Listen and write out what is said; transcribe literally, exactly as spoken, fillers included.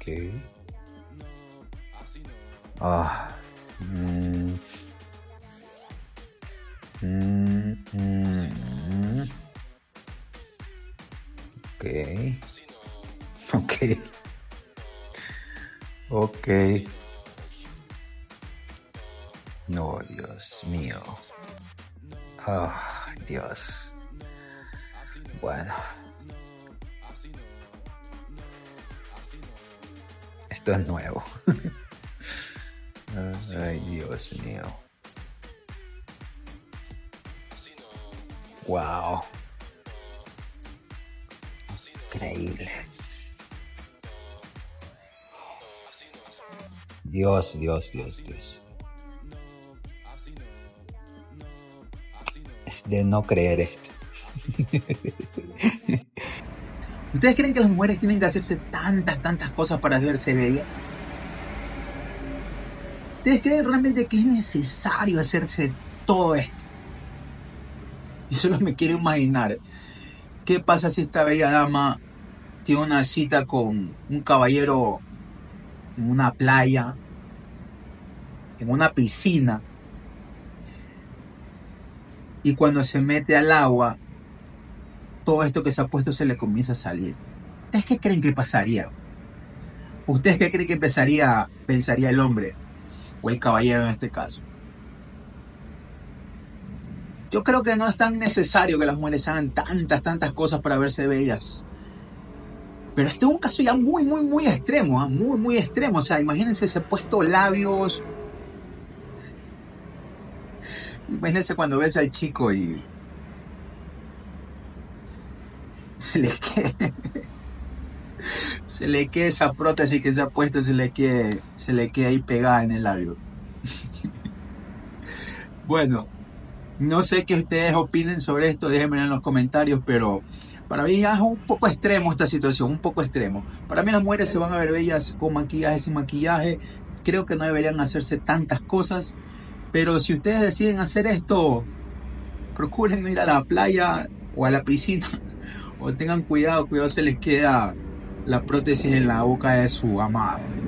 Ok. Ah. Mm. Mm, mm, mm. Ok. Ok. Ok. No, Dios mío. Ah, Dios. Bueno. Esto es nuevo. Ay, Dios mío. Wow. Increíble. Dios, Dios, Dios, Dios. Es de no creer esto. ¿Ustedes creen que las mujeres tienen que hacerse tantas, tantas cosas para verse bellas? ¿Ustedes creen realmente que es necesario hacerse todo esto? Yo solo me quiero imaginar qué pasa si esta bella dama tiene una cita con un caballero en una playa, en una piscina, y cuando se mete al agua, todo esto que se ha puesto se le comienza a salir. ¿Ustedes qué creen que pasaría? ¿Ustedes qué creen que pensaría, pensaría el hombre o el caballero en este caso? Yo creo que no es tan necesario que las mujeres hagan tantas, tantas cosas para verse bellas. Pero este es un caso ya muy, muy, muy extremo, ¿eh? muy, muy extremo. O sea, imagínense, se ha puesto labios. Imagínense cuando ves al chico y se le quede, se le quede esa prótesis que se ha puesto, se le quede, se le quede ahí pegada en el labio. Bueno, no sé qué ustedes opinen sobre esto, déjenme en los comentarios, pero para mí ya es un poco extremo esta situación, un poco extremo. Para mí las mujeres se van a ver bellas con maquillaje, sin maquillaje. Creo que no deberían hacerse tantas cosas, pero si ustedes deciden hacer esto, procuren no ir a la playa o a la piscina, o tengan cuidado, cuidado se les queda la prótesis en la boca de su amado.